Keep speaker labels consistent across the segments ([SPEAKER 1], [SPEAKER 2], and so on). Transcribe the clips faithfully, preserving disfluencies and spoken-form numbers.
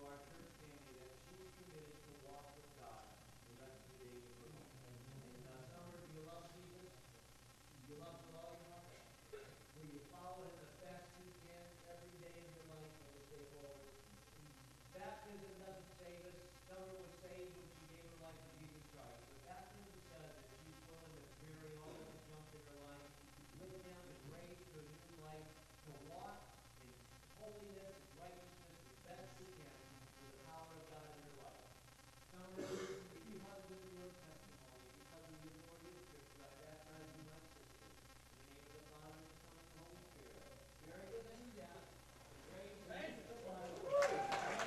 [SPEAKER 1] our church family that she's committed to walk with God the rest of the days of her life. And uh, Summer, do you love Jesus? Do you love with all your heart? Will you follow him as best you can every day of your life from this day forward? Baptism doesn't save us. Summer was saved when she gave her life to Jesus Christ. But baptism says that she's willing to bury all the junk in her life, lay down the grace to a new life, to walk in holiness and righteousness as best she can with the power of God in her life. Summer, if you have a your testimony because of the authority of Scripture, I baptize you, my sister, in the name of the Father, and the Son, and the Holy Spirit. Very good, then, yeah. Praise the Lord.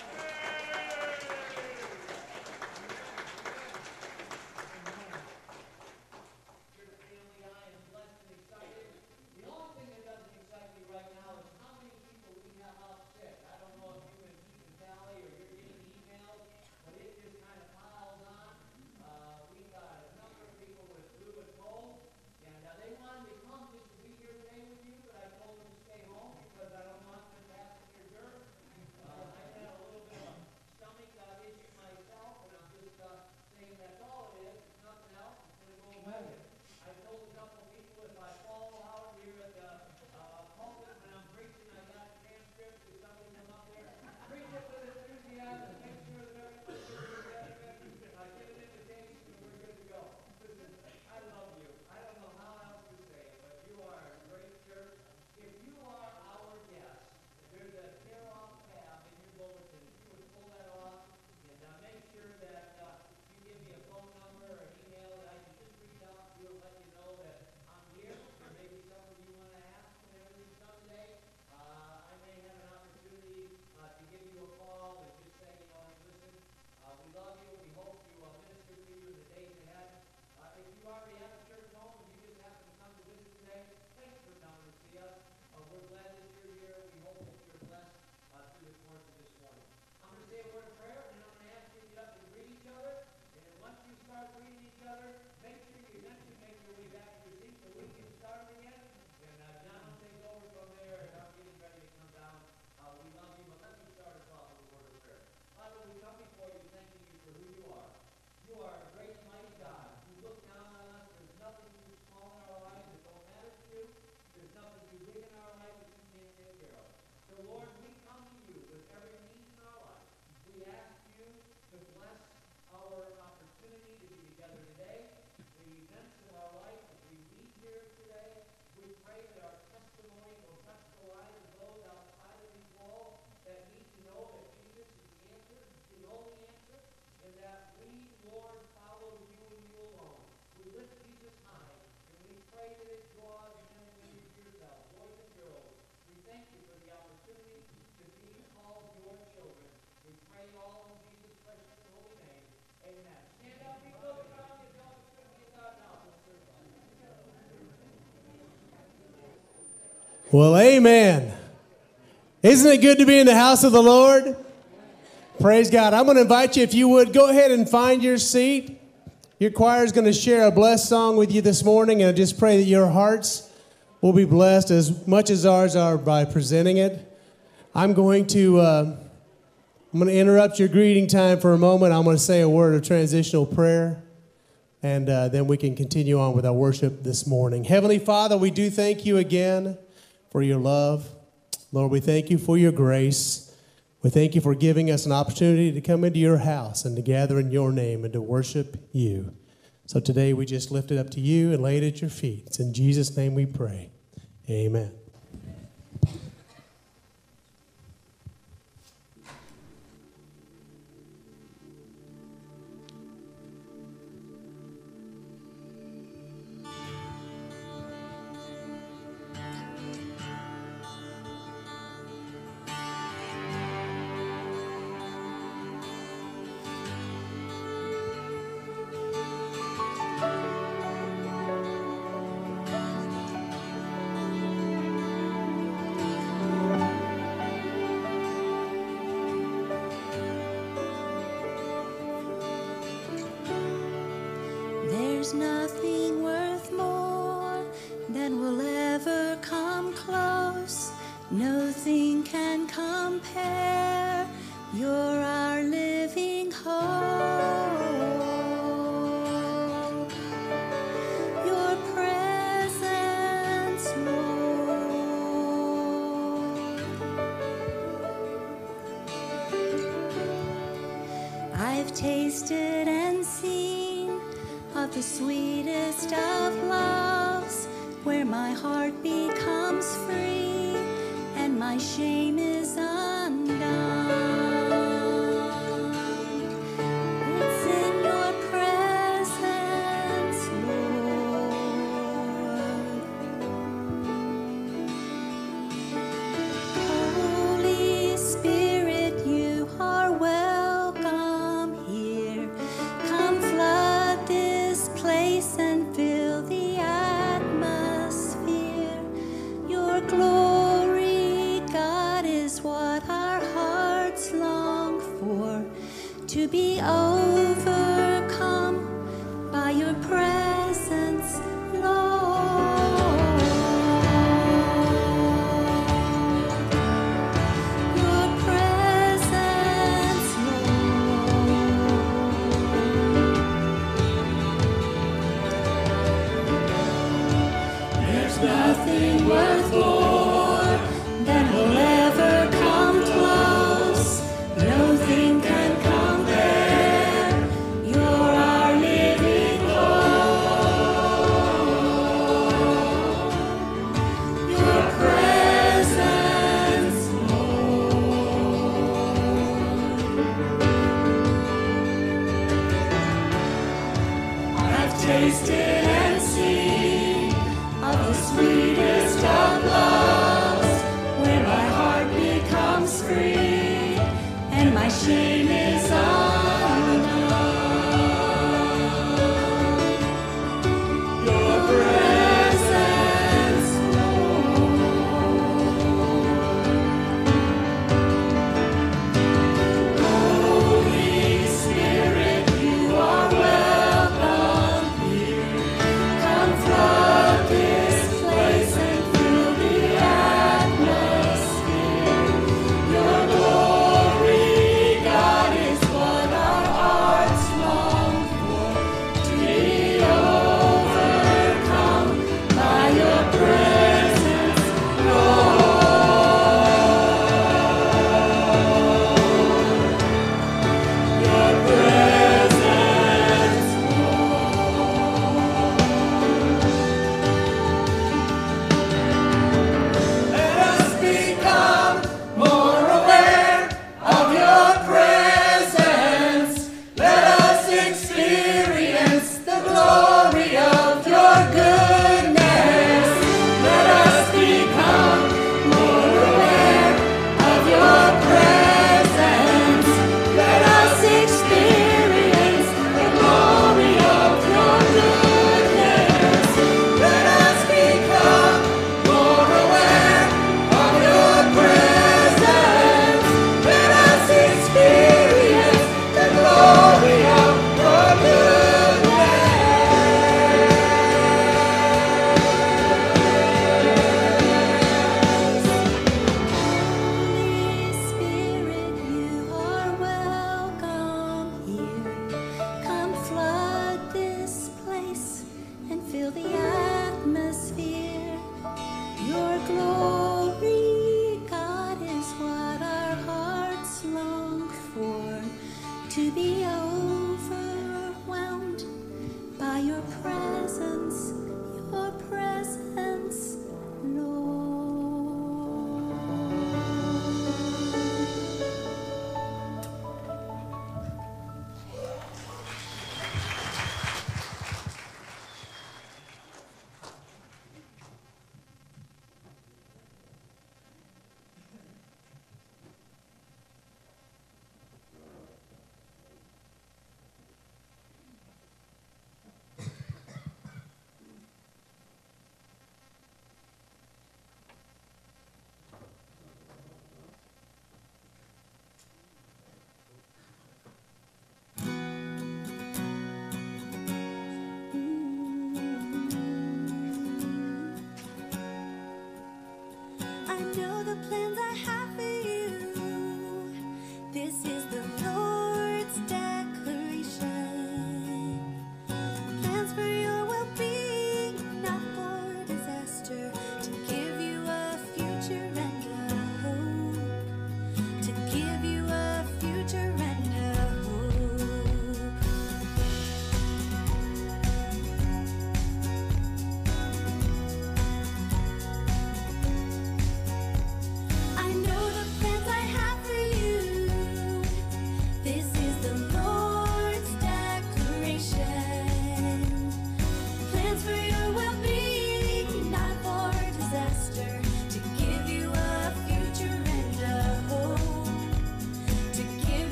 [SPEAKER 2] Well, amen. Isn't it good to be in the house of the Lord? Praise God. I'm going to invite you, if you would, go ahead and find your seat. Your choir is going to share a blessed song with you this morning, and I just pray that your hearts will be blessed as much as ours are by presenting it. I'm going to uh, I'm going to interrupt your greeting time for a moment. I'm going to say a word of transitional prayer, and uh, then we can continue on with our worship this morning. Heavenly Father, we do thank you again for your love. Lord, we thank you for your grace. We thank you for giving us an opportunity to come into your house and to gather in your name and to worship you. So today we just lift it up to you and lay it at your feet. It's in Jesus' name we pray. Amen.
[SPEAKER 3] There's nothing worth more than will ever come close. Nothing can compare. Your tasted and seen of the sweetest of loves, where my heart becomes free and my shame is undone. It's in your presence, Lord. Holy Spirit, you are welcome here. Come flood this place and fill the atmosphere. Your glory, God, is what our hearts long for, to be overcome by your presence, Lord. Your presence, Lord. There's nothing worth more than will ever come close. Nothing can compare. You're our living hope. Your presence, Lord. I've tasted and seen of the sweetest of loves, where my heart becomes free and my shame is undone. Your presence, Lord. Holy Spirit, you are welcome here. Come flood this place and fill the atmosphere. Your glory, God,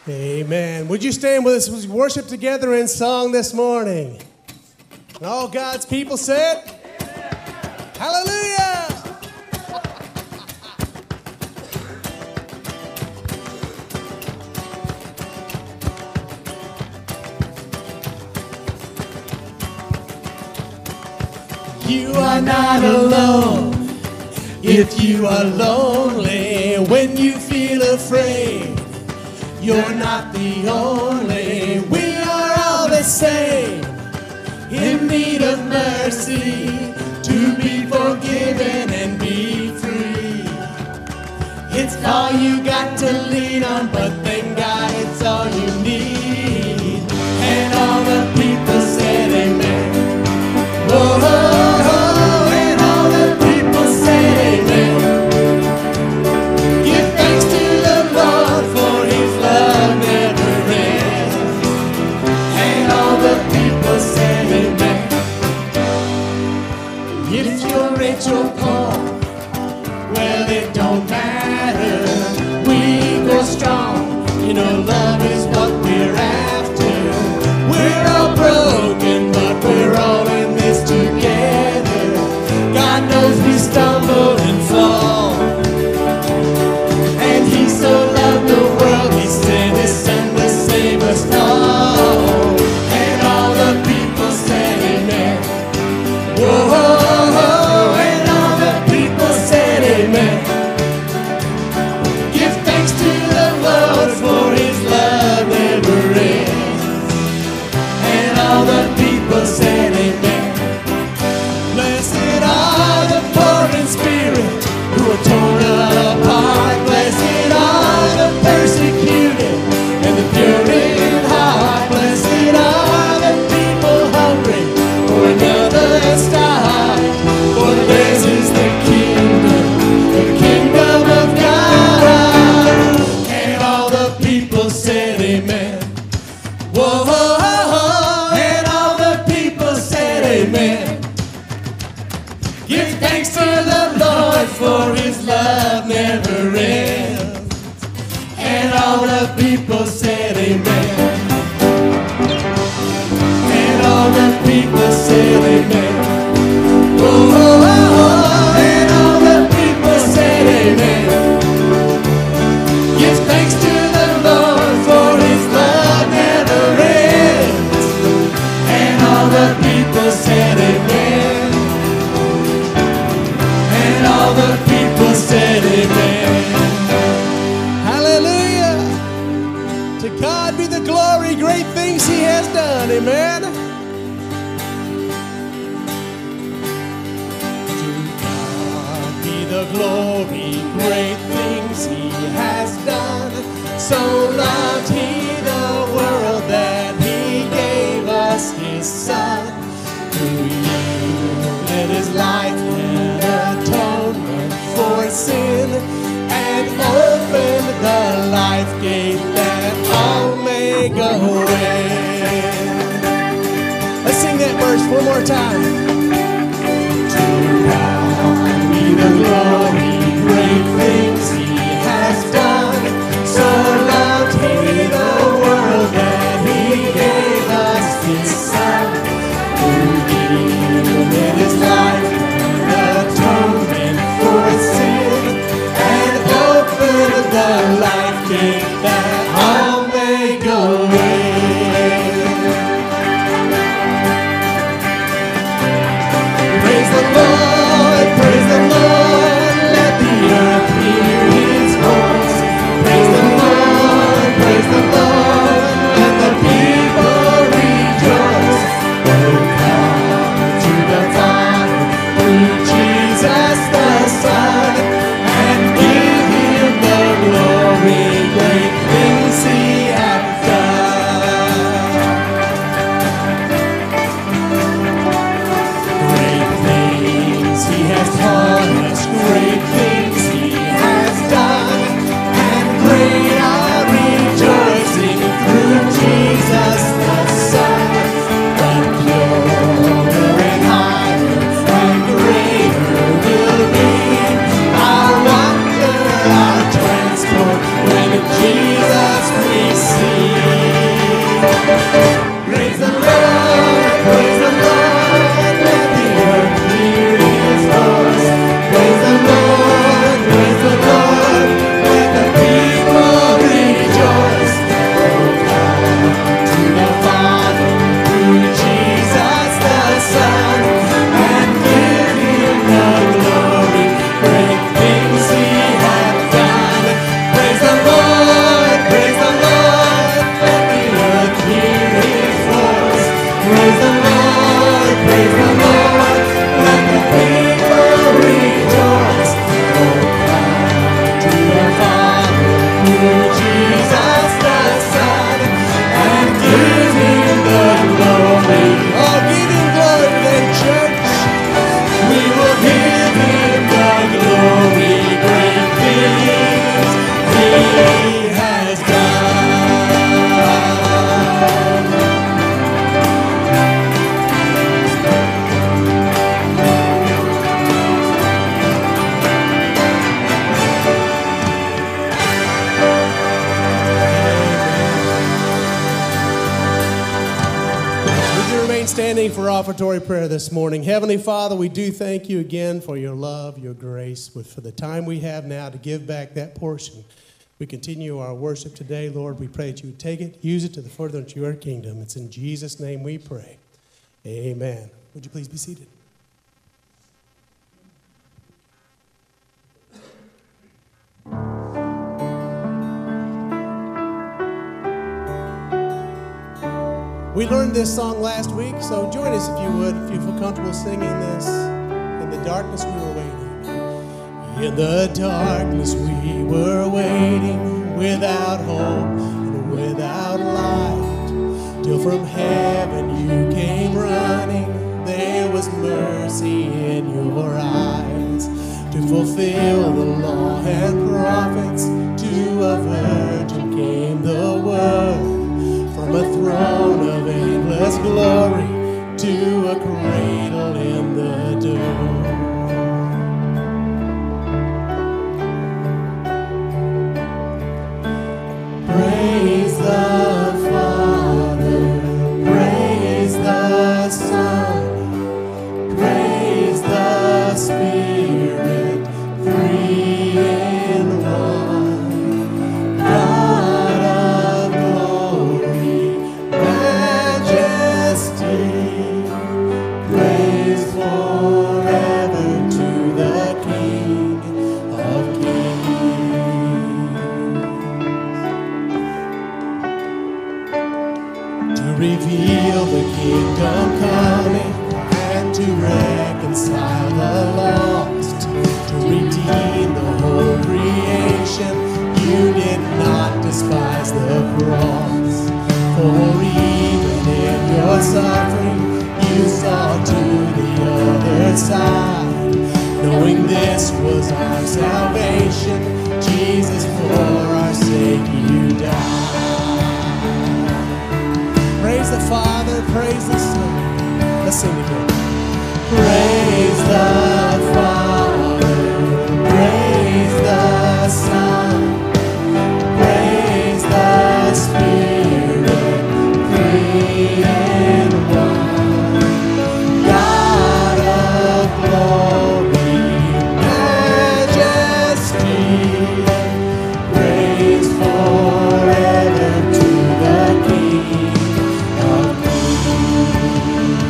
[SPEAKER 2] Amen. Would you stand with us as we worship together in song this morning? And all God's people said, Amen. Hallelujah! You are not alone if you are lonely, when you feel afraid. You're not the only, we are all the same, in need of mercy, to be forgiven and be free. It's all you got to lean on, but thank God it's all you need. And all the people said amen. Whoa, whoa, whoa. And all the people said amen. Give thanks to the Lord, for his love never ends. And all the people said amen. If you're rich or poor, well, it don't matter. We go strong, you know, love is what we're after. We're all broken, but we're all in this together. God knows we stumble and fall, and he so loved the world, he sent his son to save us all. And all the people said amen. Whoa, whoa, whoa. And all the people said amen. Give thanks to the Lord, for his love never ends. And all the people said amen. Blessed are the poor in spirit, who are torn apart. Blessed are the persecuted and the pure in heart. Blessed are the people hungry for another start. For theirs is the kingdom, the kingdom of God. And all the people said amen. Whoa, whoa, whoa. And all the people said amen. Give thanks to the Lord, for his love never ends. And all the people said amen. And all the people said amen. Whoa, whoa, whoa. And all the people said amen. Give thanks to the Lord, for his love never ends. And all the people said amen. And all the people said amen. Hallelujah. To God be the glory, great things he has done. Amen. To God be the glory, great things he has done. So loved he the world that he gave us his son, who yielded his life and atonement for sin, and opened the life gate that all may go in. Let's sing that verse one more time. To God be the glory, great things he has done. So loved he the world that he gave us his son, who yielded his life and atonement for sin, and opened the life gate that all may go in. standing for offertory prayer this morning. Heavenly Father, we do thank you again for your love, your grace, for the time we have now to give back that portion. We continue our worship today, Lord. We pray that you would take it, use it to the furtherance of your kingdom. It's in Jesus' name we pray. Amen. Would you please be seated? We learned this song last week, so join us if you would, if you feel comfortable singing this. In the darkness we were waiting. In the darkness we were waiting, without hope and without light, till from heaven you came running. There was mercy in your eyes, to fulfill the law and prophets. To a virgin came the word, from a throne of endless glory to a cradle in the door. Praise the Father, praise the Son, praise the Spirit, three in one. God of glory, majesty, praise forever to the King of Kings. To reveal the kingdom coming and to reconcile the lost, to redeem the whole creation. You did not despise the cross, for even in your suffering you saw to the other side, knowing this was our salvation. Jesus, for our sake you died. Praise the Father, praise the Son. Let's sing again. Praise the Father, praise the Son, praise the Spirit, three in one. God of glory, majesty, praise forever to the King of Kings.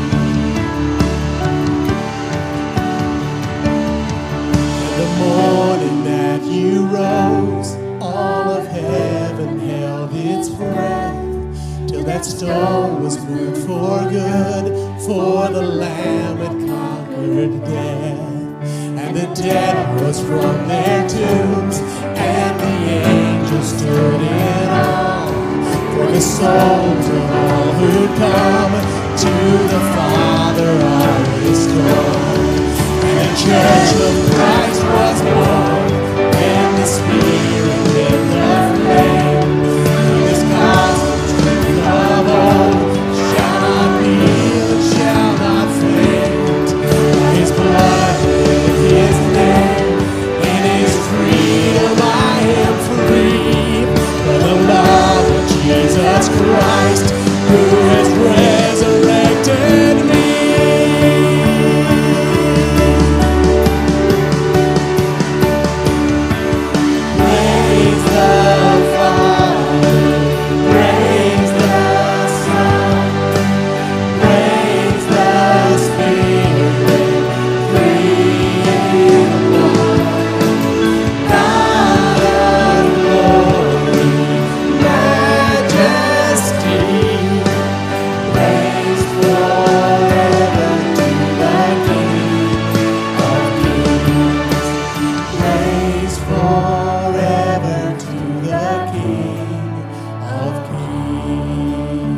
[SPEAKER 2] In the morning that you rose, all of heaven held its breath, till that stone was moved for good, for the Lamb had conquered death. And the dead rose from their tombs, and the angels stood in awe, for the souls of all who come to the Father are restored. And the church of Christ was born, and the Spirit in the flame. This gospel truth of old shall not be and shall not fade. By His blood and His name, in His freedom I am free. For the love of Jesus Christ, who has resurrected me. Praise the Father, praise the Son, praise the Spirit, three in one. God of glory, majesty, praise forever to the King of Kings. Praise forever to the King of Kings.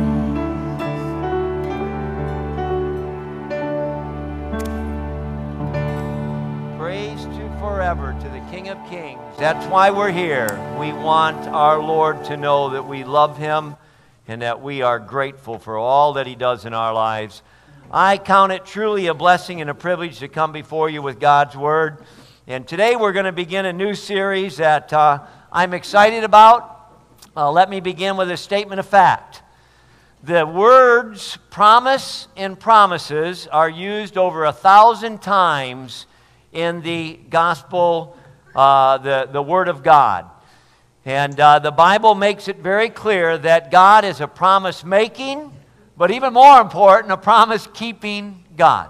[SPEAKER 4] Praise to forever to the King of Kings. That's why we're here. We want our Lord to know that we love Him and that we are grateful for all that He does in our lives. I count it truly a blessing and a privilege to come before you with God's Word. And today we're going to begin a new series that uh, I'm excited about. Uh, let me begin with a statement of fact. The words promise and promises are used over a thousand times in the gospel, uh, the, the Word of God. And uh, the Bible makes it very clear that God is a promise-making, but even more important, a promise-keeping God.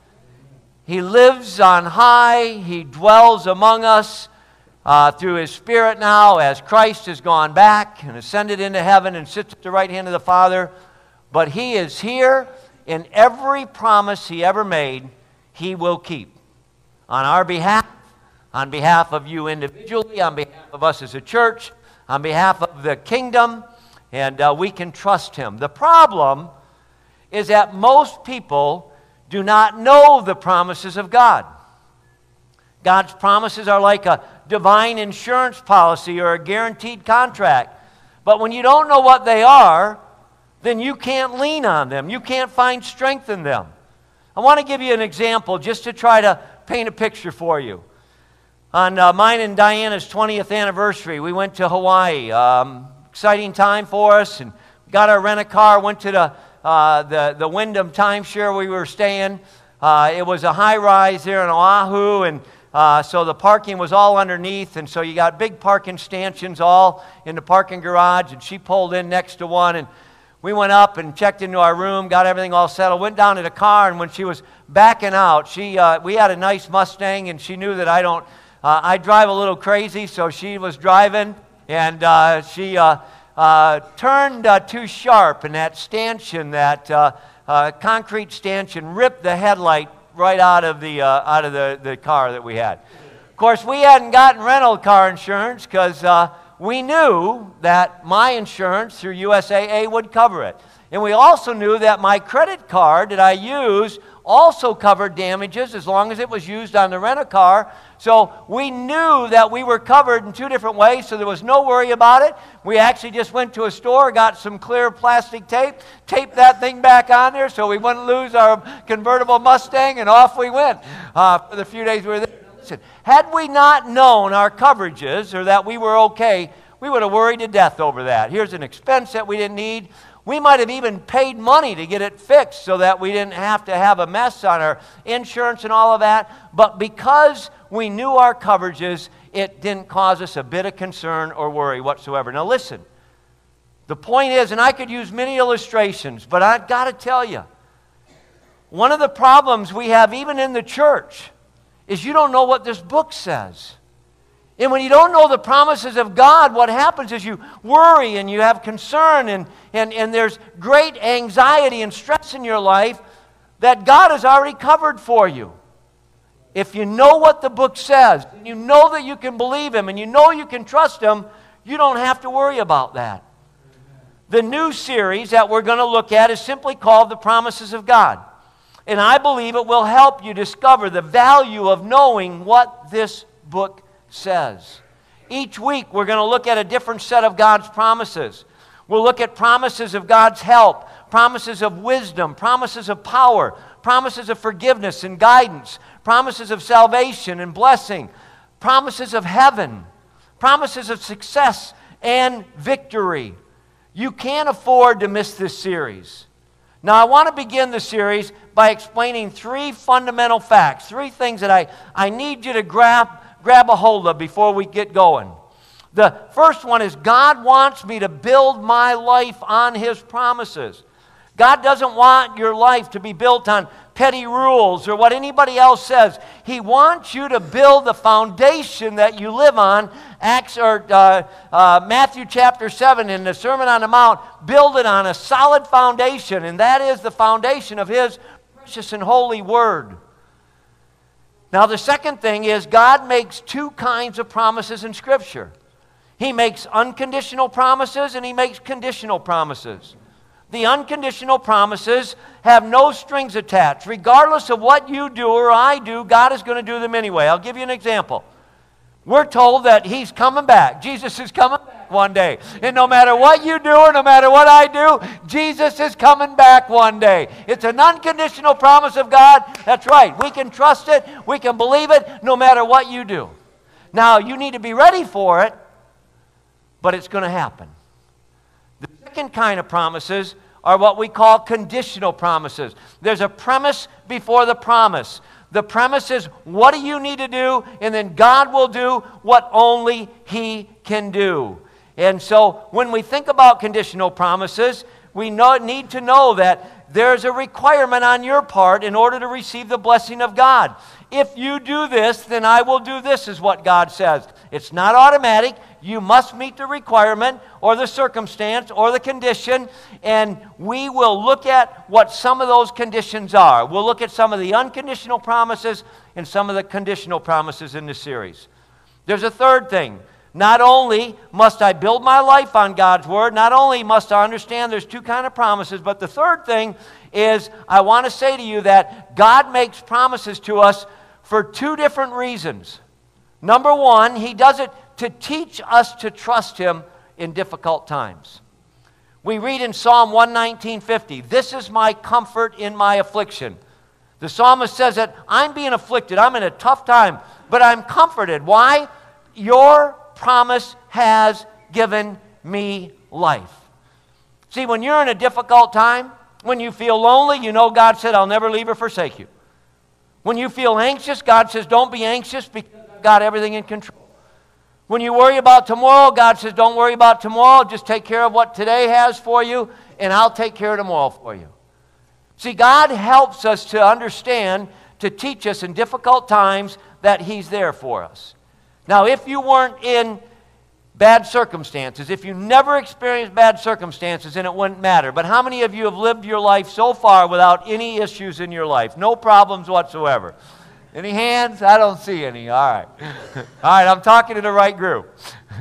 [SPEAKER 4] He lives on high. He dwells among us uh, through His Spirit now as Christ has gone back and ascended into heaven and sits at the right hand of the Father. But He is here, and every promise He ever made, He will keep. On our behalf, on behalf of you individually, on behalf of us as a church, on behalf of the kingdom, and uh, we can trust Him. The problem is that most people do not know the promises of God. God's promises are like a divine insurance policy or a guaranteed contract. But when you don't know what they are, then you can't lean on them. You can't find strength in them. I want to give you an example just to try to paint a picture for you. On uh, mine and Diana's twentieth anniversary, we went to Hawaii. Um, exciting time for us, and got our rent-a-car, went to the, uh, the, the Wyndham timeshare we were staying. Uh, it was a high-rise there in Oahu, and uh, so the parking was all underneath, and so you got big parking stanchions all in the parking garage, and she pulled in next to one, and we went up and checked into our room, got everything all settled, went down to the car, and when she was backing out, she uh, we had a nice Mustang, and she knew that I don't, uh, I drive a little crazy, so she was driving, and uh, she uh, uh, turned uh, too sharp, and that stanchion, that uh, uh, concrete stanchion, ripped the headlight right out of the uh, out of the, the car that we had. Of course, we hadn't gotten rental car insurance because uh, we knew that my insurance through U S A A would cover it. And we also knew that my credit card that I used also covered damages as long as it was used on the rent-a-car. So we knew that we were covered in two different ways, so there was no worry about it. We actually just went to a store, got some clear plastic tape, taped that thing back on there so we wouldn't lose our convertible Mustang, and off we went uh, for the few days we were there. Listen, had we not known our coverages or that we were okay, we would have worried to death over that. Here's an expense that we didn't need. We might have even paid money to get it fixed so that we didn't have to have a mess on our insurance and all of that. But because we knew our coverages, it didn't cause us a bit of concern or worry whatsoever. Now listen, the point is, and I could use many illustrations, but I've got to tell you, one of the problems we have even in the church is you don't know what this book says. And when you don't know the promises of God, what happens is you worry and you have concern, and, and, and there's great anxiety and stress in your life that God has already covered for you. If you know what the book says, and you know that you can believe Him, and you know you can trust Him, you don't have to worry about that. The new series that we're going to look at is simply called The Promises of God. And I believe it will help you discover the value of knowing what this book says. Each week we're going to look at a different set of God's promises. We'll look at promises of God's help, promises of wisdom, promises of power, promises of forgiveness and guidance, promises of salvation and blessing, promises of heaven, promises of success and victory. You can't afford to miss this series. Now, I want to begin the series by explaining three fundamental facts, three things that I, I need you to grab, grab a hold of before we get going. The first one is God wants me to build my life on His promises. God doesn't want your life to be built on petty rules or what anybody else says. He wants you to build the foundation that you live on. Acts or uh, uh, Matthew chapter seven in the Sermon on the Mount, build it on a solid foundation, and that is the foundation of His precious and holy Word. Now the second thing is God makes two kinds of promises in Scripture. He makes unconditional promises and He makes conditional promises. The unconditional promises have no strings attached. Regardless of what you do or I do, God is going to do them anyway. I'll give you an example. We're told that He's coming back. Jesus is coming back one day. And no matter what you do or no matter what I do, Jesus is coming back one day. It's an unconditional promise of God. That's right. We can trust it. We can believe it no matter what you do. Now, you need to be ready for it, but it's going to happen. The second kind of promises are what we call conditional promises. There's a premise before the promise. The premise is, what do you need to do? And then God will do what only He can do. And so when we think about conditional promises, we know, need to know that there's a requirement on your part in order to receive the blessing of God. If you do this, then I will do this, is what God says. It's not automatic. You must meet the requirement or the circumstance or the condition, and we will look at what some of those conditions are. We'll look at some of the unconditional promises and some of the conditional promises in this series. There's a third thing. Not only must I build my life on God's Word, not only must I understand there's two kinds of promises, but the third thing is I want to say to you that God makes promises to us for two different reasons. Number one, He does it to teach us to trust Him in difficult times. We read in Psalm one nineteen fifty, "This is my comfort in my affliction." The psalmist says that I'm being afflicted, I'm in a tough time, but I'm comforted. Why? Your promise has given me life. See, when you're in a difficult time, when you feel lonely, you know God said, I'll never leave or forsake you. When you feel anxious, God says, don't be anxious because I've got everything in control. When you worry about tomorrow, God says, don't worry about tomorrow, just take care of what today has for you, and I'll take care of tomorrow for you. See, God helps us to understand, to teach us in difficult times that He's there for us. Now, if you weren't in bad circumstances, if you never experienced bad circumstances, then it wouldn't matter. But how many of you have lived your life so far without any issues in your life? No problems whatsoever. Any hands? I don't see any. All right. All right, I'm talking to the right group.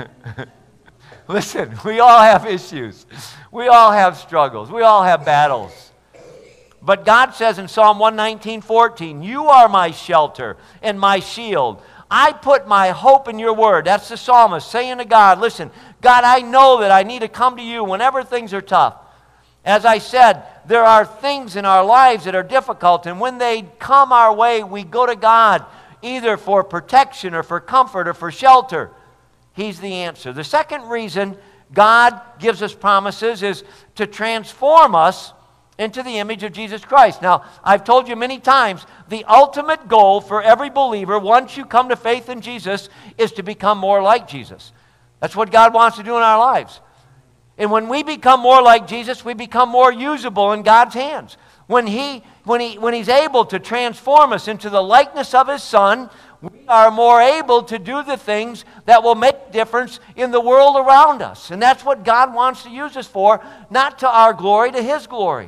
[SPEAKER 4] Listen, we all have issues. We all have struggles. We all have battles. But God says in Psalm one nineteen fourteen, "You are my shelter and my shield. I put my hope in your word." That's the psalmist saying to God, listen, God, I know that I need to come to you whenever things are tough. As I said, there are things in our lives that are difficult, and when they come our way, we go to God either for protection or for comfort or for shelter. He's the answer. The second reason God gives us promises is to transform us into the image of Jesus Christ. Now, I've told you many times, the ultimate goal for every believer, once you come to faith in Jesus, is to become more like Jesus. That's what God wants to do in our lives. And when we become more like Jesus, we become more usable in God's hands. When, he, when, he, when He's able to transform us into the likeness of His Son, we are more able to do the things that will make a difference in the world around us. And that's what God wants to use us for, not to our glory, to His glory.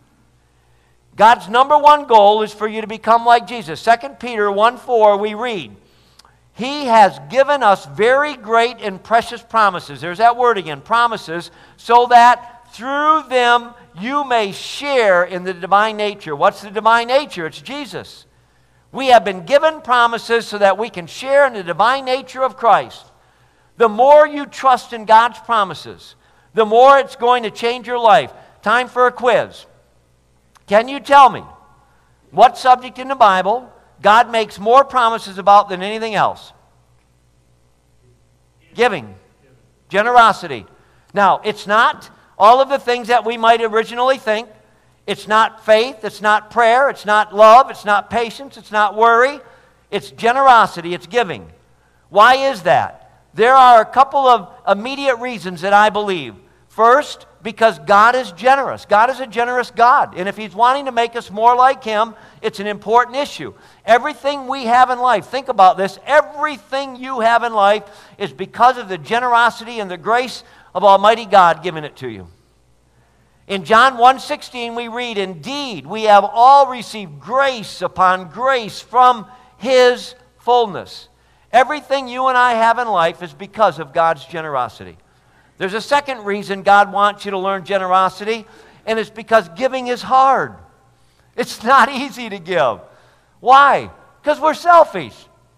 [SPEAKER 4] God's number one goal is for you to become like Jesus. Second Peter one four, we read, He has given us very great and precious promises. There's that word again, promises, so that through them you may share in the divine nature. What's the divine nature? It's Jesus. We have been given promises so that we can share in the divine nature of Christ. The more you trust in God's promises, the more it's going to change your life. Time for a quiz. Can you tell me what subject in the Bible God makes more promises about than anything else? Giving. Generosity. Now, it's not all of the things that we might originally think. It's not faith. It's not prayer. It's not love. It's not patience. It's not worry. It's generosity. It's giving. Why is that? There are a couple of immediate reasons that I believe. First, because God is generous. God is a generous God. And if He's wanting to make us more like Him, it's an important issue. Everything we have in life, think about this, everything you have in life is because of the generosity and the grace of Almighty God giving it to you. In John one sixteen we read, "Indeed, we have all received grace upon grace from His fullness." Everything you and I have in life is because of God's generosity. There's a second reason God wants you to learn generosity, and it's because giving is hard. It's not easy to give. Why? Because we're selfish.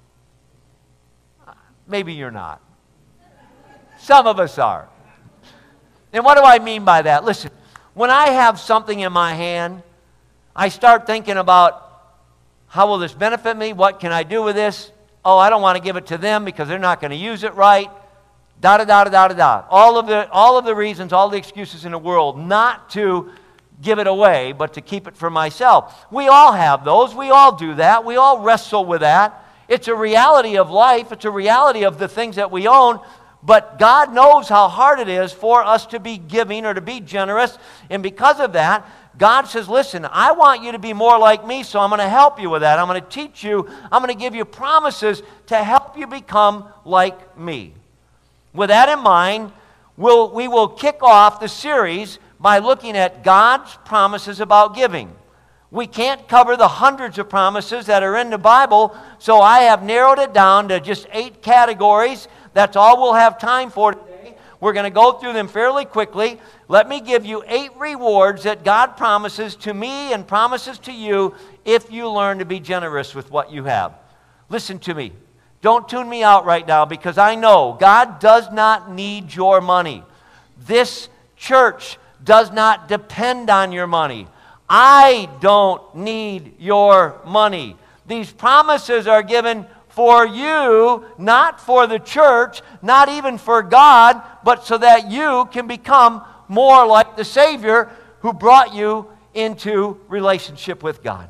[SPEAKER 4] Maybe you're not. Some of us are. And what do I mean by that? Listen, when I have something in my hand, I start thinking about, how will this benefit me? What can I do with this? Oh, I don't want to give it to them because they're not going to use it right. Da da da da da da. All of the all of the reasons, all the excuses in the world not to give it away, but to keep it for myself. We all have those. We all do that. We all wrestle with that. It's a reality of life. It's a reality of the things that we own. But God knows how hard it is for us to be giving or to be generous. And because of that, God says, listen, I want you to be more like me, so I'm going to help you with that. I'm going to teach you. I'm going to give you promises to help you become like me. With that in mind, we'll, we will kick off the series by looking at God's promises about giving. We can't cover the hundreds of promises that are in the Bible, so I have narrowed it down to just eight categories. That's all we'll have time for today. We're going to go through them fairly quickly. Let me give you eight rewards that God promises to me and promises to you if you learn to be generous with what you have. Listen to me. Don't tune me out right now, because I know God does not need your money. This church does not depend on your money. I don't need your money. These promises are given for you, not for the church, not even for God, but so that you can become more like the Savior who brought you into relationship with God.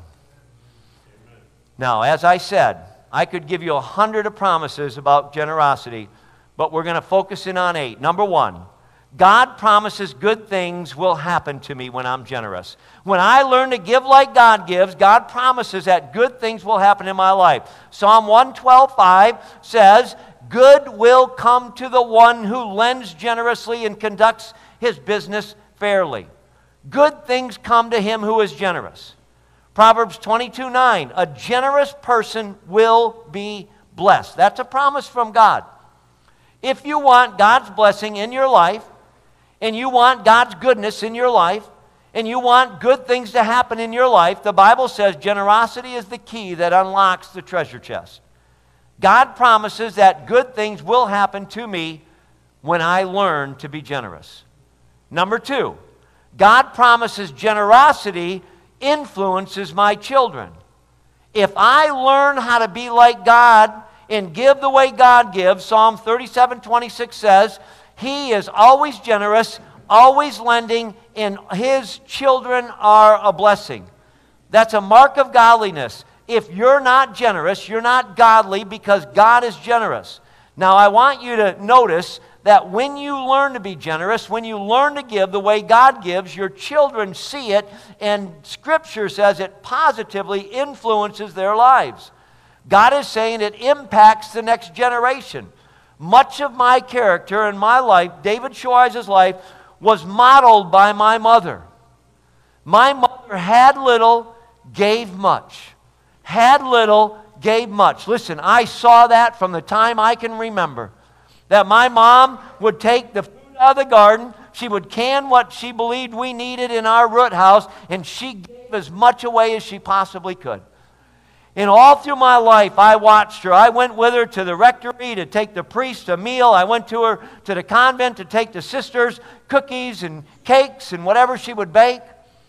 [SPEAKER 4] Amen. Now, as I said, I could give you a hundred of promises about generosity, but we're going to focus in on eight. Number one, God promises good things will happen to me when I'm generous. When I learn to give like God gives, God promises that good things will happen in my life. Psalm one twelve five says, good will come to the one who lends generously and conducts his business fairly. Good things come to him who is generous. Proverbs twenty-two nine, a generous person will be blessed. That's a promise from God. If you want God's blessing in your life, and you want God's goodness in your life, and you want good things to happen in your life, the Bible says generosity is the key that unlocks the treasure chest. God promises that good things will happen to me when I learn to be generous. Number two, God promises generosity influences my children. If I learn how to be like God and give the way God gives, Psalm thirty-seven twenty-six says, He is always generous, always lending, and His children are a blessing. That's a mark of godliness. If you're not generous, you're not godly, because God is generous. Now, I want you to notice that when you learn to be generous, when you learn to give the way God gives, your children see it, and Scripture says it positively influences their lives. God is saying it impacts the next generation. Much of my character in my life, David Shoi's life, was modeled by my mother. My mother had little, gave much. Had little, gave much. Listen, I saw that from the time I can remember. That my mom would take the food out of the garden, she would can what she believed we needed in our root house, and she gave as much away as she possibly could. And all through my life, I watched her. I went with her to the rectory to take the priest a meal. I went to her to the convent to take the sisters cookies and cakes and whatever she would bake.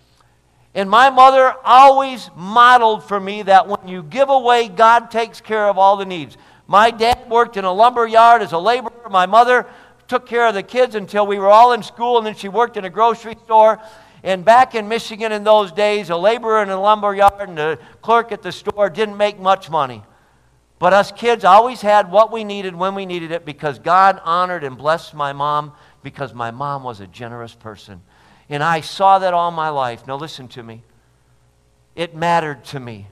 [SPEAKER 4] And my mother always modeled for me that when you give away, God takes care of all the needs. My dad worked in a lumber yard as a laborer. My mother took care of the kids until we were all in school, and then she worked in a grocery store. And back in Michigan in those days, a laborer in a lumber yard and a clerk at the store didn't make much money. But us kids always had what we needed when we needed it, because God honored and blessed my mom, because my mom was a generous person. And I saw that all my life. Now listen to me. It mattered to me.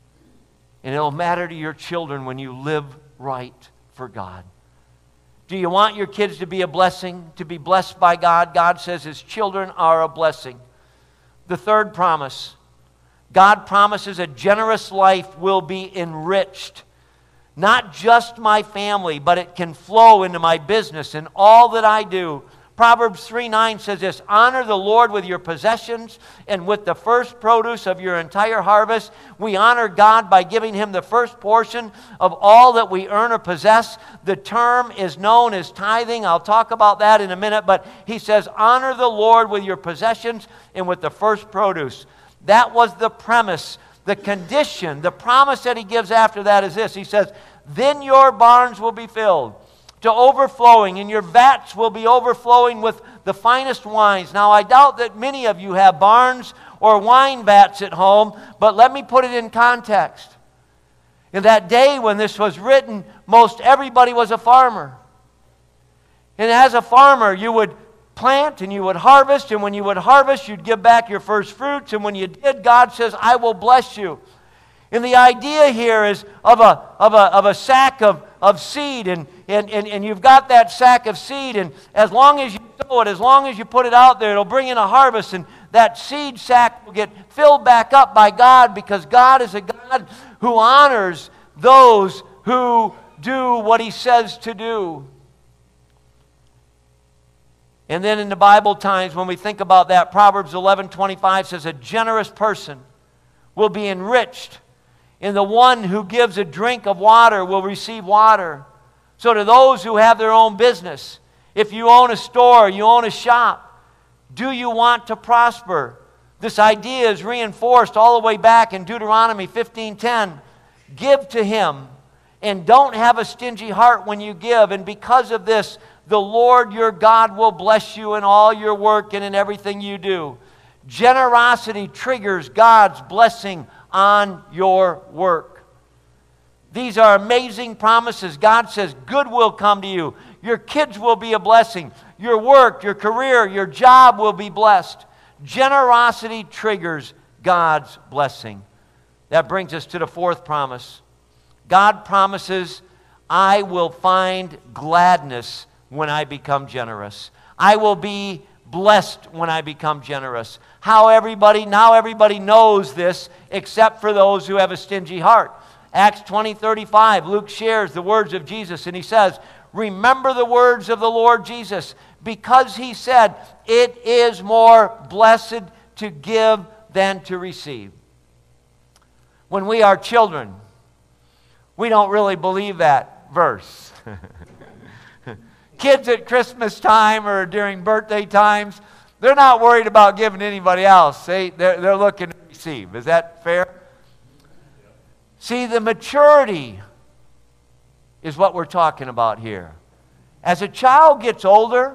[SPEAKER 4] And it'll matter to your children when you live right for God. Do you want your kids to be a blessing, to be blessed by God? God says His children are a blessing. The third promise, God promises a generous life will be enriched. Not just my family, but it can flow into my business and all that I do. Proverbs three nine says this, honor the Lord with your possessions and with the first produce of your entire harvest. We honor God by giving Him the first portion of all that we earn or possess. The term is known as tithing. I'll talk about that in a minute, but he says, honor the Lord with your possessions and with the first produce. That was the premise, the condition, the promise that he gives after that is this. He says, then your barns will be filled to overflowing, and your vats will be overflowing with the finest wines. Now, I doubt that many of you have barns or wine vats at home, but let me put it in context. In that day when this was written, most everybody was a farmer. And as a farmer, you would plant and you would harvest, and when you would harvest, you'd give back your first fruits, and when you did, God says, I will bless you. And the idea here is of a, of a, of a sack of, of seed, and, and, and, and you've got that sack of seed, and as long as you sow it, as long as you put it out there, it'll bring in a harvest, and that seed sack will get filled back up by God, because God is a God who honors those who do what He says to do. And then in the Bible times, when we think about that, Proverbs eleven twenty-five says, a generous person will be enriched, and the one who gives a drink of water will receive water. So to those who have their own business, if you own a store, you own a shop, do you want to prosper? This idea is reinforced all the way back in Deuteronomy fifteen ten. Give to him, and don't have a stingy heart when you give. And because of this, the Lord your God will bless you in all your work and in everything you do. Generosity triggers God's blessing on your work. These are amazing promises. God says good will come to you. Your kids will be a blessing. Your work, your career, your job will be blessed. Generosity triggers God's blessing. That brings us to the fourth promise. God promises, I will find gladness when I become generous. I will be blessed when I become generous. How everybody, now everybody knows this except for those who have a stingy heart. Acts twenty thirty-five, Luke shares the words of Jesus, and he says, remember the words of the Lord Jesus, because he said, it is more blessed to give than to receive. When we are children, we don't really believe that verse. Kids at Christmas time or during birthday times, they're not worried about giving anybody else. They, they're, they're looking to receive. Is that fair? See, the maturity is what we're talking about here. As a child gets older,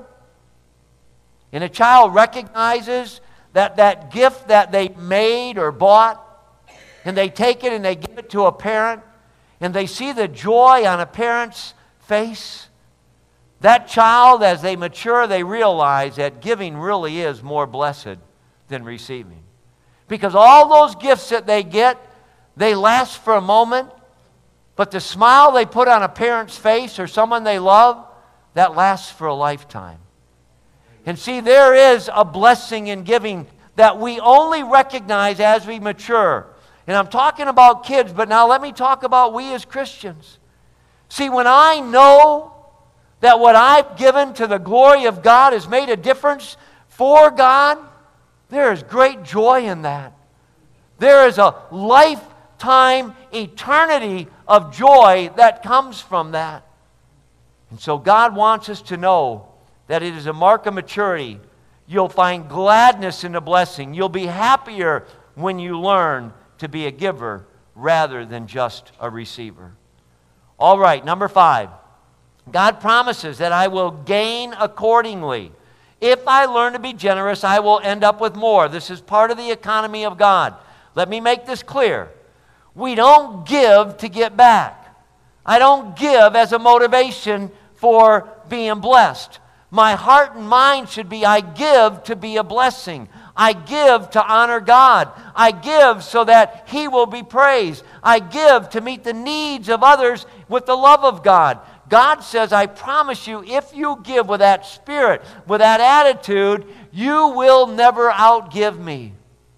[SPEAKER 4] and a child recognizes that that gift that they made or bought, and they take it and they give it to a parent, and they see the joy on a parent's face, that child, as they mature, they realize that giving really is more blessed than receiving. Because all those gifts that they get, they last for a moment, but the smile they put on a parent's face or someone they love, that lasts for a lifetime. And see, there is a blessing in giving that we only recognize as we mature. And I'm talking about kids, but now let me talk about we as Christians. See, when I know that what I've given to the glory of God has made a difference for God, there is great joy in that. There is a lifetime, eternity of joy that comes from that. And so God wants us to know that it is a mark of maturity. You'll find gladness in the blessing. You'll be happier when you learn to be a giver rather than just a receiver. All right, number five. God promises that I will gain accordingly. If I learn to be generous, I will end up with more. This is part of the economy of God. Let me make this clear. We don't give to get back. I don't give as a motivation for being blessed. My heart and mind should be, I give to be a blessing. I give to honor God. I give so that He will be praised. I give to meet the needs of others with the love of God. God says, I promise you, if you give with that spirit, with that attitude, you will never outgive me.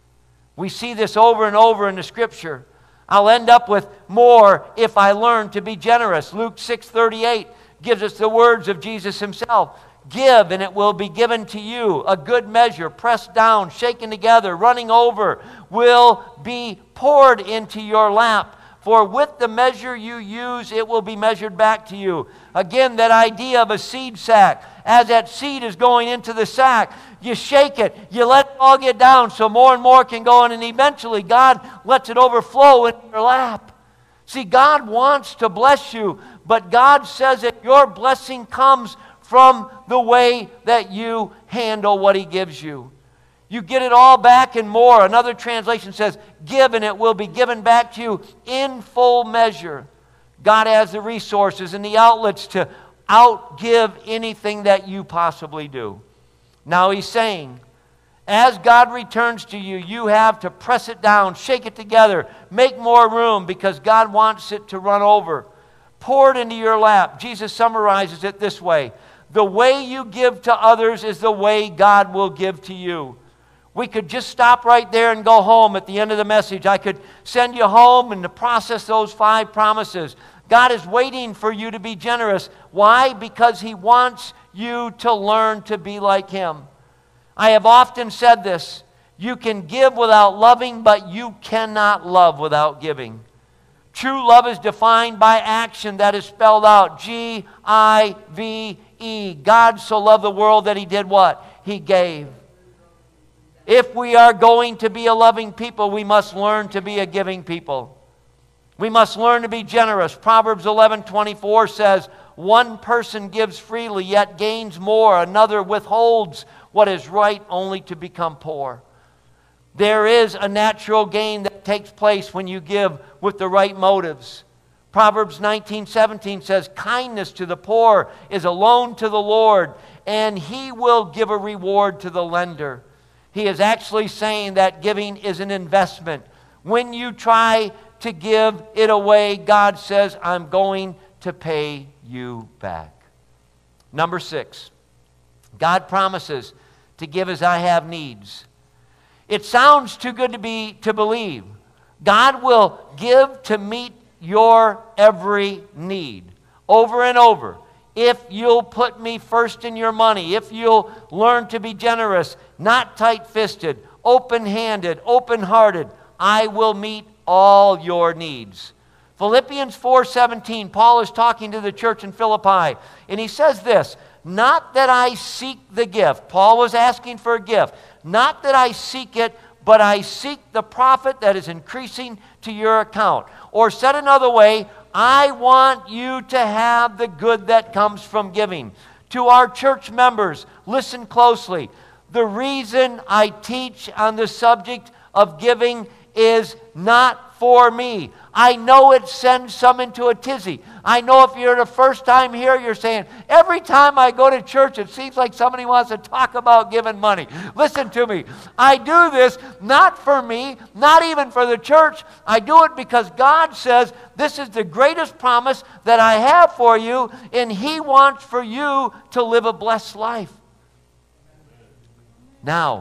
[SPEAKER 4] We see this over and over in the Scripture. I'll end up with more if I learn to be generous. Luke six thirty-eight gives us the words of Jesus Himself. Give, and it will be given to you. A good measure, pressed down, shaken together, running over, will be poured into your lap. For with the measure you use, it will be measured back to you. Again, that idea of a seed sack. As that seed is going into the sack, you shake it, you let it all get down so more and more can go in, and eventually God lets it overflow into your lap. See, God wants to bless you, but God says that your blessing comes from the way that you handle what He gives you. You get it all back and more. Another translation says, give and it will be given back to you in full measure. God has the resources and the outlets to outgive anything that you possibly do. Now He's saying, as God returns to you, you have to press it down, shake it together, make more room because God wants it to run over. Pour it into your lap. Jesus summarizes it this way. The way you give to others is the way God will give to you. We could just stop right there and go home at the end of the message. I could send you home and to process those five promises. God is waiting for you to be generous. Why? Because He wants you to learn to be like Him. I have often said this. You can give without loving, but you cannot love without giving. True love is defined by action that is spelled out. G I V E. God so loved the world that He did what? He gave. If we are going to be a loving people, we must learn to be a giving people. We must learn to be generous. Proverbs eleven twenty-four says, one person gives freely, yet gains more. Another withholds what is right only to become poor. There is a natural gain that takes place when you give with the right motives. Proverbs nineteen seventeen says, kindness to the poor is a loan to the Lord, and He will give a reward to the lender. He is actually saying that giving is an investment. When you try to give it away, God says, I'm going to pay you back. Number six, God promises to give as I have needs. It sounds too good to be to believe. God will give to meet your every need over and over. If you'll put me first in your money, if you'll learn to be generous, not tight-fisted, open-handed, open-hearted, I will meet all your needs. Philippians four seventeen, Paul is talking to the church in Philippi, and he says this, not that I seek the gift. Paul was asking for a gift. Not that I seek it, but I seek the profit that is increasing to your account. Or said another way, I want you to have the good that comes from giving. To our church members, listen closely. The reason I teach on the subject of giving is not for me. I know it sends some into a tizzy. I know if you're the first time here, you're saying, every time I go to church, it seems like somebody wants to talk about giving money. Listen to me. I do this not for me, not even for the church. I do it because God says, this is the greatest promise that I have for you, and He wants for you to live a blessed life. Now,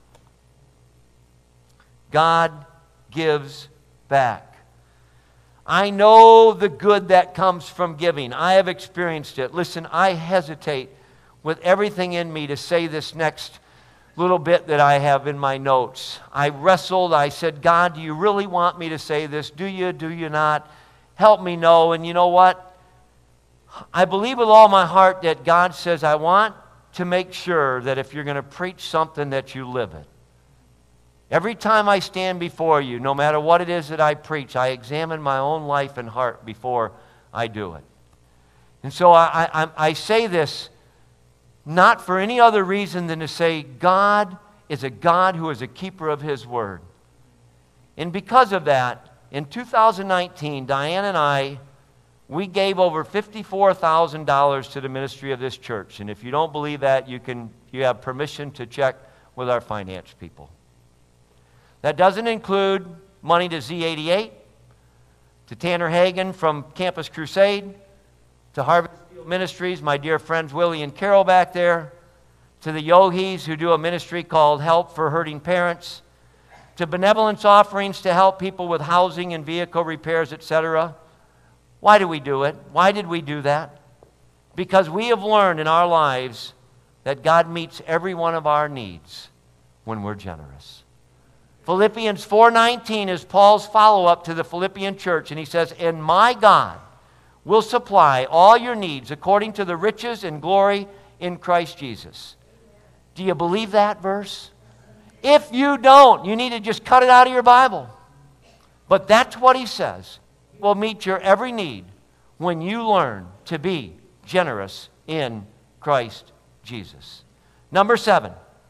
[SPEAKER 4] God gives back. I know the good that comes from giving. I have experienced it. Listen, I hesitate with everything in me to say this next little bit that I have in my notes. I wrestled. I said, God, do you really want me to say this? Do you? Do you not? Help me know. And you know what? I believe with all my heart that God says, I want to make sure that if you're going to preach something, that you live it. Every time I stand before you, no matter what it is that I preach, I examine my own life and heart before I do it. And so I, I, I say this not for any other reason than to say God is a God who is a keeper of His word. And because of that, in two thousand nineteen, Diane and I, we gave over fifty-four thousand dollars to the ministry of this church. And if you don't believe that, you can you have permission to check with our finance people. That doesn't include money to Z eighty-eight, to Tanner Hagen from Campus Crusade, to Harvest Field Ministries, my dear friends Willie and Carol back there, to the Yohis who do a ministry called Help for Hurting Parents, to benevolence offerings to help people with housing and vehicle repairs, et cetera. Why do we do it? Why did we do that? Because we have learned in our lives that God meets every one of our needs when we're generous. Philippians four nineteen is Paul's follow-up to the Philippian church, and he says, and my God will supply all your needs according to the riches and glory in Christ Jesus. Do you believe that verse? If you don't, you need to just cut it out of your Bible. But that's what he says. He will meet your every need when you learn to be generous in Christ Jesus. Number seven,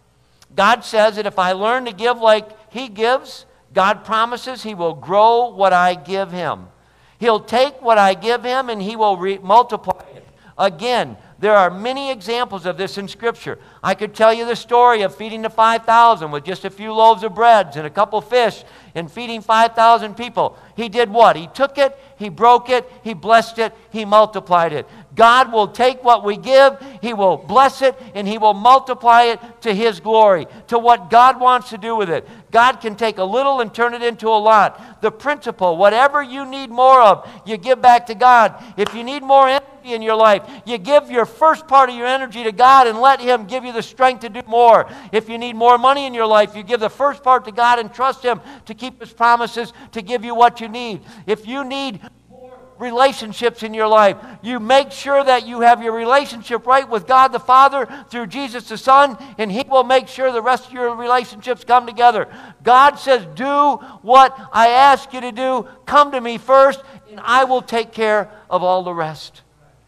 [SPEAKER 4] God says that if I learn to give like He gives, God promises He will grow what I give Him. He'll take what I give Him and He will re- multiply it. Again, there are many examples of this in Scripture. I could tell you the story of feeding the five thousand with just a few loaves of bread and a couple fish and feeding five thousand people. He did what? He took it, He broke it, He blessed it, He multiplied it. God will take what we give, He will bless it, and He will multiply it to His glory, to what God wants to do with it. God can take a little and turn it into a lot. The principle, whatever you need more of, you give back to God. If you need more energy in your life, you give your first part of your energy to God and let Him give you the strength to do more. If you need more money in your life, you give the first part to God and trust Him to keep His promises to give you what you need. If you need relationships in your life, you make sure that you have your relationship right with God the Father through Jesus the Son, and He will make sure the rest of your relationships come together. God says, do what I ask you to do. Come to me first, and I will take care of all the rest.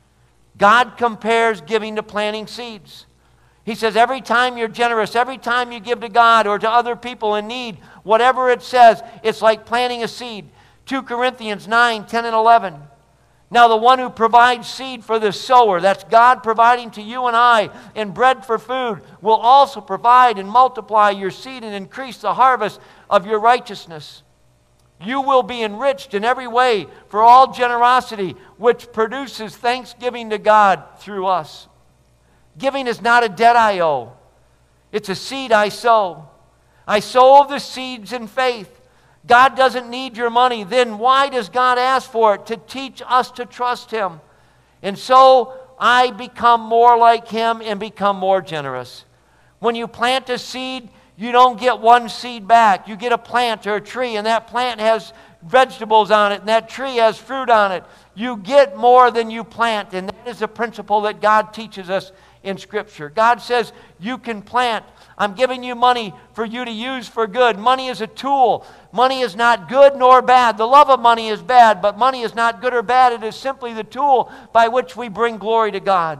[SPEAKER 4] God compares giving to planting seeds. He says every time you're generous, every time you give to God or to other people in need, whatever it says, it's like planting a seed. Second Corinthians nine, ten, and eleven. Now the one who provides seed for the sower, that's God providing to you and I, and bread for food, will also provide and multiply your seed and increase the harvest of your righteousness. You will be enriched in every way for all generosity, which produces thanksgiving to God through us. Giving is not a debt I owe. It's a seed I sow. I sow the seeds in faith. God doesn't need your money. Then why does God ask for it? To teach us to trust Him. And so I become more like Him and become more generous. When you plant a seed, you don't get one seed back. You get a plant or a tree, and that plant has vegetables on it, and that tree has fruit on it. You get more than you plant, and that is a principle that God teaches us in Scripture. God says you can plant. I'm giving you money for you to use for good. Money is a tool. Money is not good nor bad. The love of money is bad, but money is not good or bad. It is simply the tool by which we bring glory to God.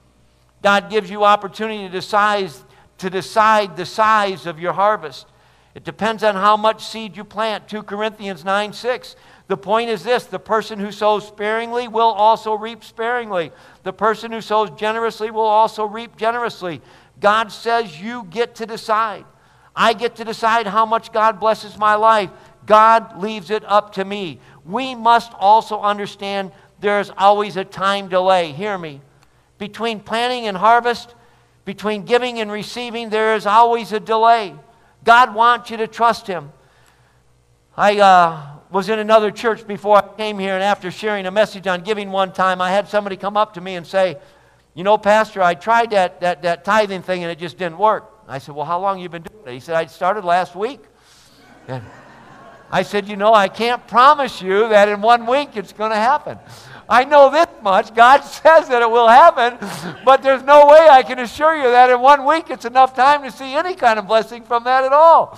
[SPEAKER 4] God gives you opportunity to decide, to decide the size of your harvest. It depends on how much seed you plant. Second Corinthians nine, six. The point is this: the person who sows sparingly will also reap sparingly. The person who sows generously will also reap generously. God says you get to decide. I get to decide how much God blesses my life. God leaves it up to me. We must also understand there's always a time delay. Hear me. Between planting and harvest, between giving and receiving, there is always a delay. God wants you to trust Him. I uh, was in another church before I came here, and after sharing a message on giving one time, I had somebody come up to me and say, you know, Pastor, I tried that, that, that tithing thing and it just didn't work. I said, well, how long have you been doing it? He said, I started last week. And I said, you know, I can't promise you that in one week it's going to happen. I know this much. God says that it will happen, but there's no way I can assure you that in one week it's enough time to see any kind of blessing from that at all.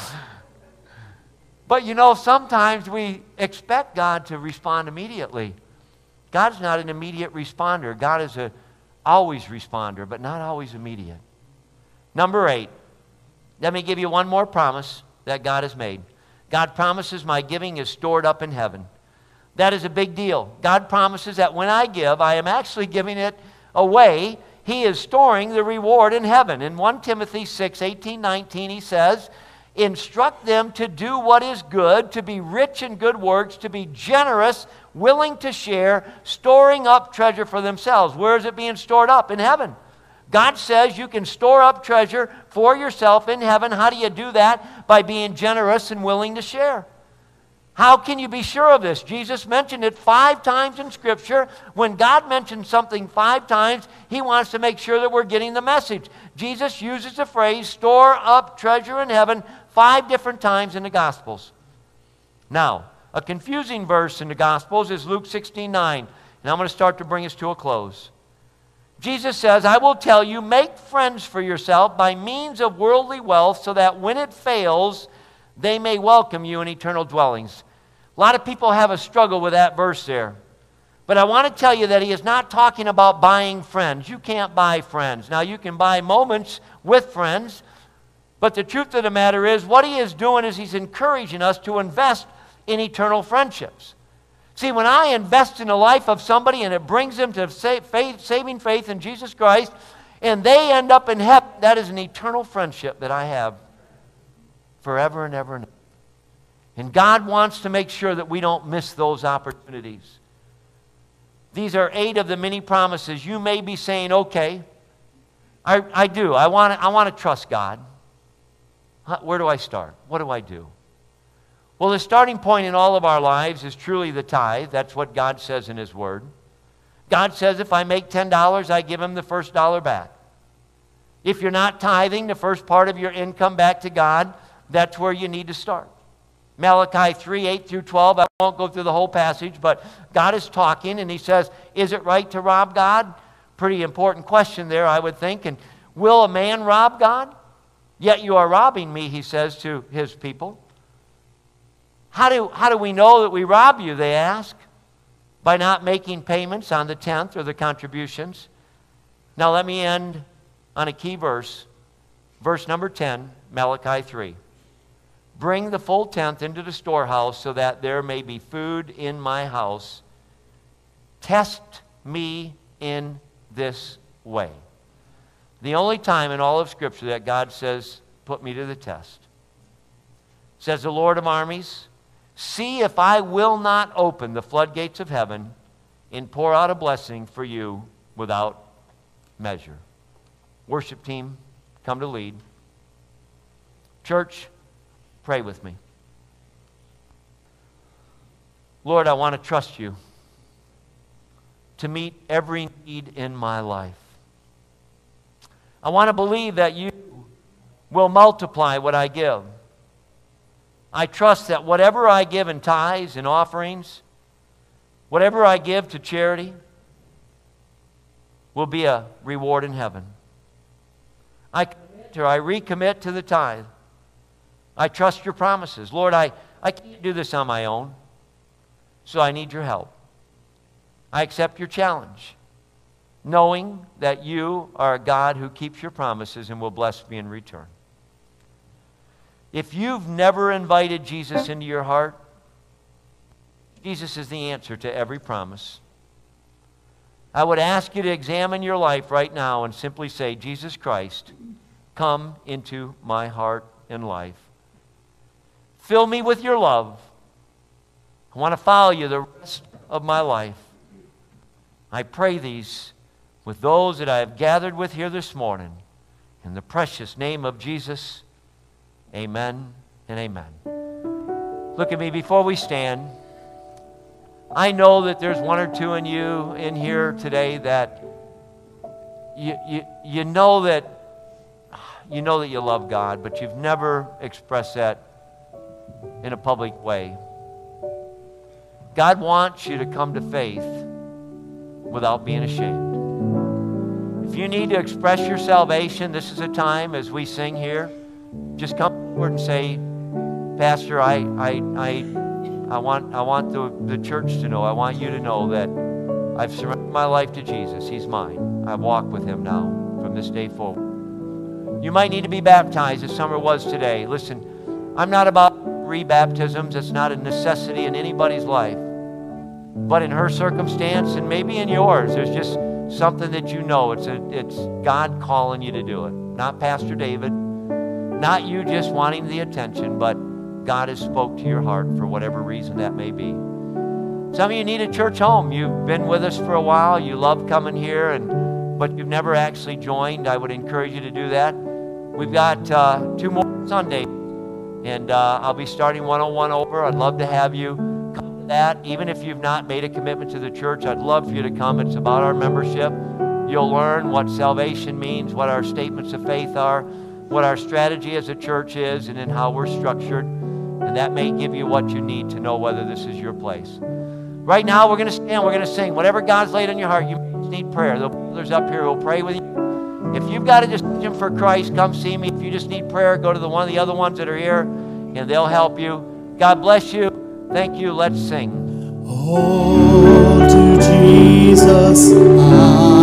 [SPEAKER 4] But you know, sometimes we expect God to respond immediately. God's not an immediate responder. God is a always responder, but not always immediate. Number eight, let me give you one more promise that God has made. God promises my giving is stored up in heaven. That is a big deal. God promises that when I give, I am actually giving it away. He is storing the reward in heaven. In First Timothy six, eighteen, nineteen, he says, instruct them to do what is good, to be rich in good works, to be generous, willing to share, storing up treasure for themselves. Where is it being stored up? In heaven. God says you can store up treasure for yourself in heaven. How do you do that? By being generous and willing to share. How can you be sure of this? Jesus mentioned it five times in Scripture. When God mentions something five times, He wants to make sure that we're getting the message. Jesus uses the phrase, store up treasure in heaven, five different times in the Gospels. Now, a confusing verse in the Gospels is Luke sixteen, nine. And I'm going to start to bring us to a close. Jesus says, I will tell you, make friends for yourself by means of worldly wealth, so that when it fails, they may welcome you in eternal dwellings. A lot of people have a struggle with that verse there. But I want to tell you that he is not talking about buying friends. You can't buy friends. Now, you can buy moments with friends, but the truth of the matter is, what he is doing is he's encouraging us to invest in eternal friendships. See, when I invest in the life of somebody and it brings them to faith, saving faith in Jesus Christ, and they end up in heaven, that is an eternal friendship that I have forever and ever and ever. And God wants to make sure that we don't miss those opportunities. These are eight of the many promises. You may be saying, okay, I, I do. I want to I want to trust God. Where do I start? What do I do? Well, the starting point in all of our lives is truly the tithe. That's what God says in His Word. God says if I make ten dollars, I give Him the first dollar back. If you're not tithing the first part of your income back to God, that's where you need to start. Malachi three, eight through twelve, I won't go through the whole passage, but God is talking and He says, is it right to rob God? Pretty important question there, I would think. And will a man rob God? Yet you are robbing me, He says to His people. How do, how do we know that we rob you, they ask? By not making payments on the tenth or the contributions. Now let me end on a key verse. Verse number ten, Malachi three. Bring the full tenth into the storehouse so that there may be food in my house. Test me in this way. The only time in all of Scripture that God says, put me to the test. Says the Lord of armies, see if I will not open the floodgates of heaven and pour out a blessing for you without measure. Worship team, come to lead. Church, pray with me. Lord, I want to trust you to meet every need in my life. I want to believe that you will multiply what I give. I trust that whatever I give in tithes and offerings, whatever I give to charity, will be a reward in heaven. I commit or I recommit to the tithe. I trust your promises. Lord, I, I can't do this on my own, so I need your help. I accept your challenge, knowing that you are a God who keeps your promises and will bless me in return. If you've never invited Jesus into your heart, Jesus is the answer to every promise. I would ask you to examine your life right now and simply say, Jesus Christ, come into my heart and life. Fill me with your love. I want to follow you the rest of my life. I pray these with those that I have gathered with here this morning. In the precious name of Jesus, amen and amen. Look at me before we stand. I know that there's one or two in you in here today that you, you, you know that you know that you love God, but you've never expressed that in a public way. God wants you to come to faith without being ashamed. If you need to express your salvation, this is a time as we sing here. Just come forward and say, Pastor, I, I, I, I want, I want the, the church to know, I want you to know that I've surrendered my life to Jesus. He's mine. I walk with Him now from this day forward. You might need to be baptized as Summer was today. Listen, I'm not about rebaptisms. It's not a necessity in anybody's life. But in her circumstance, and maybe in yours, there's just something that you know. It's, a, it's God calling you to do it. Not Pastor David. Not you just wanting the attention, but God has spoke to your heart for whatever reason that may be. Some of you need a church home. You've been with us for a while. You love coming here, and but you've never actually joined. I would encourage you to do that. We've got uh, two more Sundays, and uh, I'll be starting one oh one over. I'd love to have you come to that. Even if you've not made a commitment to the church, I'd love for you to come. It's about our membership. You'll learn what salvation means, what our statements of faith are, what our strategy as a church is, and then how we're structured. And that may give you what you need to know whether this is your place. Right now, we're going to stand, we're going to sing. Whatever God's laid on your heart, you need prayer. There'll be others up here who will pray with you. If you've got a decision for Christ, come see me. If you just need prayer, go to the one of the other ones that are here, and they'll help you. God bless you. Thank you. Let's sing.
[SPEAKER 2] All to Jesus. us out.